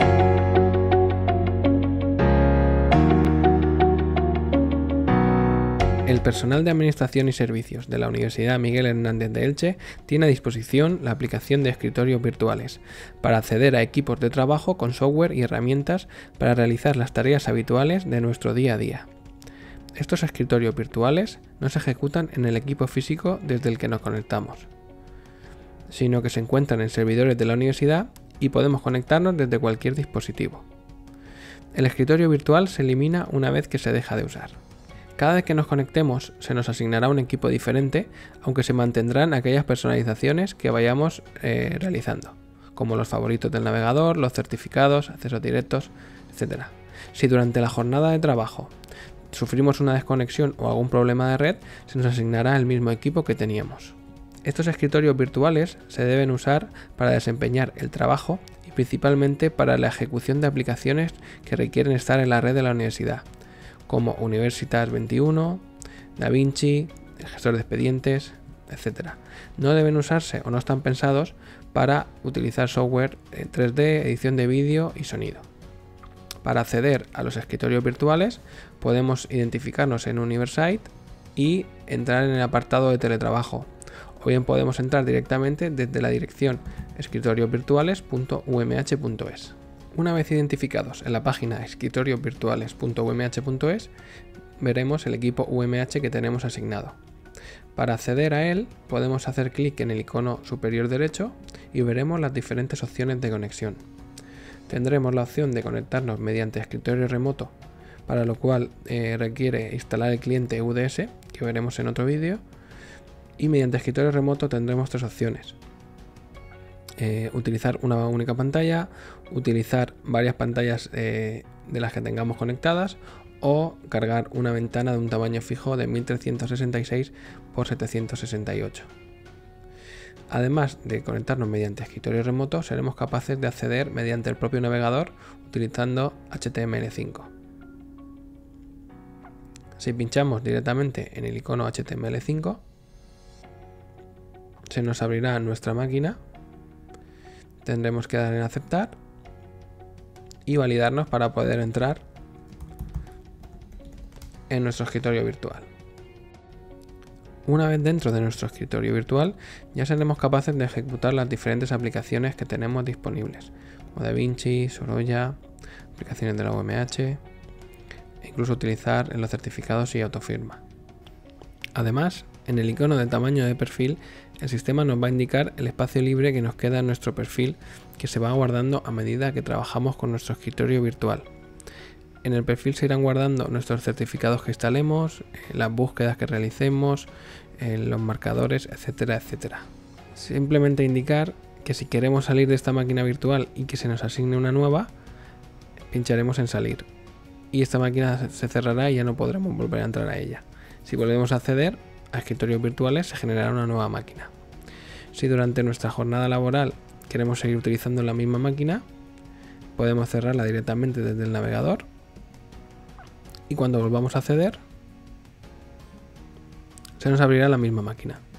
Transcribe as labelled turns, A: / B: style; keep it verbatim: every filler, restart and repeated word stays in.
A: El personal de Administración y Servicios de la Universidad Miguel Hernández de Elche tiene a disposición la aplicación de escritorios virtuales para acceder a equipos de trabajo con software y herramientas para realizar las tareas habituales de nuestro día a día. Estos escritorios virtuales no se ejecutan en el equipo físico desde el que nos conectamos, sino que se encuentran en servidores de la universidad y podemos conectarnos desde cualquier dispositivo. El escritorio virtual se elimina una vez que se deja de usar. Cada vez que nos conectemos se nos asignará un equipo diferente, aunque se mantendrán aquellas personalizaciones que vayamos eh, realizando, como los favoritos del navegador, los certificados, accesos directos, etcétera. Si durante la jornada de trabajo sufrimos una desconexión o algún problema de red, se nos asignará el mismo equipo que teníamos. Estos escritorios virtuales se deben usar para desempeñar el trabajo y principalmente para la ejecución de aplicaciones que requieren estar en la red de la universidad, como Universitas veintiuno, DaVinci, el gestor de expedientes, etcétera. No deben usarse o no están pensados para utilizar software en tres D, edición de vídeo y sonido. Para acceder a los escritorios virtuales podemos identificarnos en Universite y entrar en el apartado de teletrabajo, o bien podemos entrar directamente desde la dirección escritorios virtuales punto u m h punto es. Una vez identificados en la página escritorios virtuales punto u m h punto es, veremos el equipo U M H que tenemos asignado. Para acceder a él, podemos hacer clic en el icono superior derecho y veremos las diferentes opciones de conexión. Tendremos la opción de conectarnos mediante escritorio remoto, para lo cual eh, requiere instalar el cliente U D S, que veremos en otro vídeo, y mediante escritorio remoto tendremos tres opciones. Eh, utilizar una única pantalla, utilizar varias pantallas eh, de las que tengamos conectadas o cargar una ventana de un tamaño fijo de mil trescientos sesenta y seis por setecientos sesenta y ocho. Además de conectarnos mediante escritorio remoto, seremos capaces de acceder mediante el propio navegador utilizando H T M L cinco. Si pinchamos directamente en el icono H T M L cinco, se nos abrirá nuestra máquina. Tendremos que dar en aceptar y validarnos para poder entrar en nuestro escritorio virtual. Una vez dentro de nuestro escritorio virtual, ya seremos capaces de ejecutar las diferentes aplicaciones que tenemos disponibles, como DaVinci, Sorolla, aplicaciones de la U M H, e incluso utilizar en los certificados y autofirma. Además, en el icono de tamaño de perfil, el sistema nos va a indicar el espacio libre que nos queda en nuestro perfil, que se va guardando a medida que trabajamos con nuestro escritorio virtual. En el perfil se irán guardando nuestros certificados que instalemos, las búsquedas que realicemos, los marcadores, etcétera, etcétera. Simplemente indicar que si queremos salir de esta máquina virtual y que se nos asigne una nueva, pincharemos en salir y esta máquina se cerrará y ya no podremos volver a entrar a ella. Si volvemos a acceder a escritorios virtuales, se generará una nueva máquina. Si durante nuestra jornada laboral queremos seguir utilizando la misma máquina, podemos cerrarla directamente desde el navegador y cuando volvamos a acceder se nos abrirá la misma máquina.